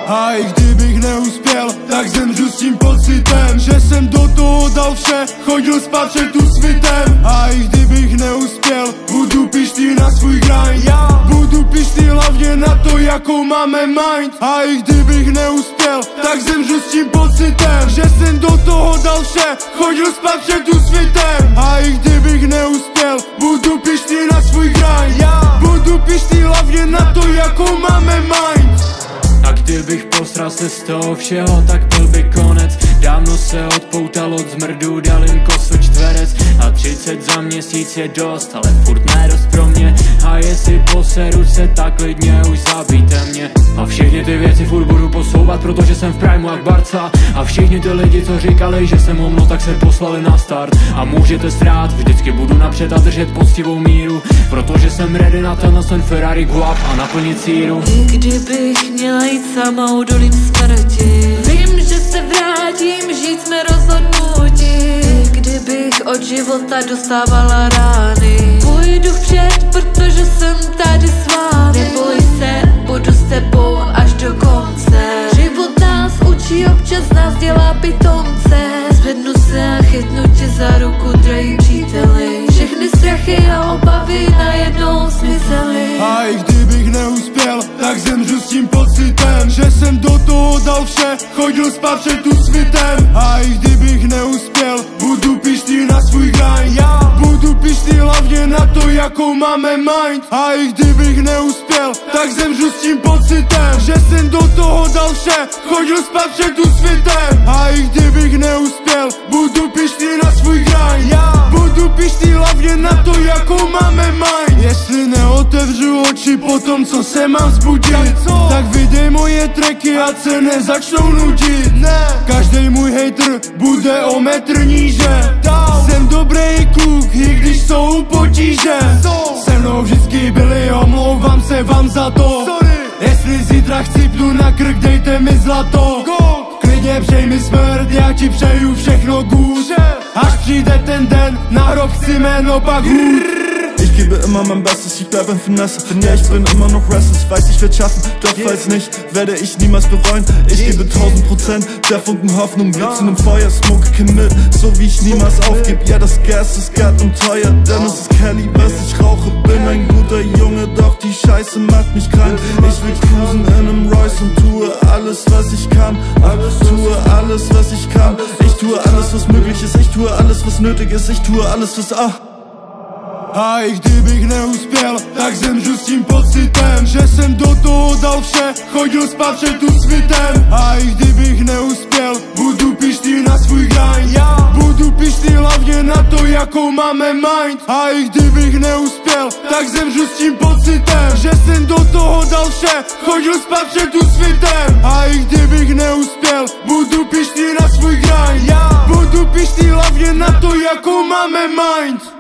A i kdybych neuspěl, tak zemřu s tím pocitem, že jsem do toho dal vše, chodil spát před tu svitem. A i kdybych neuspěl, budu pištý na svůj grind. Budu pištý hlavně na to, jakou máme mind. A i kdybych neuspěl, tak zemřu s tím pocitem, že jsem do toho dal vše, chodil spát před tu svitem. A i kdybych neuspěl, budu pištý na svůj grind. Budu pištý hlavně na to, jakou máme mind. A kdybych posral se z toho všeho, tak byl by konec. Dávno se odpoutal od zmrdu, dal jim kosu čtverec. A 30 za měsíc je dost, ale furt ne dost pro mě. A jestli poseru se, tak klidně už zabijte mě. A všechny ty věci furt budu posouvat, protože jsem v primu jak Barca. A všichni ty lidi, co říkali, že jsem omno, tak se poslali na start. A můžete strát, vždycky budu napřed a držet poctivou míru, protože jsem ready na ten Ferrari guap a naplnit síru. I kdybych měla jít samou dolím smrti, vím, že se vrátím, žít jsme rozhodnutí. Kdybych od života dostávala rány, půjdu vpřed, protože jsem tady s vámi. Neboj se, budu s tebou až do konce. Život nás učí, občas nás dělá pitomce. Zvednu se a chytnu tě za ruku, drahý příteli. Všechny strachy a obavy najednou zmizely. A i kdybych neuspěl, tak zemřu s tím pocitem, že jsem do toho dal vše, chodil spát před tu svitem. A i kdybych neuspěl, budu pištý na svůj grind. Budu pištý hlavně na to, jakou máme mind. A i kdybych neuspěl, tak zemřu s tím pocitem, že jsem do toho dal vše, chodil spát před tu svitem. A i kdybych neuspěl, budu pištý na svůj grind. Budu pištý hlavně na to, jakou máme mind. Jestli neotevřu oči po tom, co se mám vzbudit, tak videj moje tracky, ať se nezačnou nudit. Každej můj hater bude o metr níže. Jsem dobrý kluk, i když jsou potíže. Se mnou vždycky byli, omlouvám se vám za to. Jestli zítra chcípnu na krk, dejte mi zlato. Klidně přej mi smrt, já ti přeju všechno gut. Až přijde ten den, na rok chci jméno, pak hůd. Ich gebe immer mein Bestes, ich bleib in Finesse. Denn ja, ich bin immer noch restless, weiß ich werd schaffen, doch falls nicht, werde ich niemals bereuen. Ich gebe 1000%, der Funken Hoffnung wird zu nem Feuer. Smoke kein Müll, so wie ich niemals aufgeb. Ja, das Gas ist Geld und teuer, denn es ist Kelly, was ich rauche. Bin ein guter Junge, doch die Scheiße macht mich krank. Ich will cruisen in nem Royce und tue alles, was ich kann. Tue alles, was ich kann. Ich tue alles, was möglich ist, ich tue alles, was nötig ist. Ich tue alles, was A i kdybych neuspěl, tak zemřu s tím pocitem, že jsem do toho dal vše, chodil spát před tu svitem. A i kdybych neuspěl, budu pištý na svůj grind. Budu pištý hlavně na to, jakou máme mind. A i kdybych neuspěl, tak zemřu s tím pocitem, že jsem do toho dal vše, chodil spát před tu svitem. A i kdybych neuspěl, budu pištý na svůj grind. Budu pištý hlavně na to, jakou máme mind.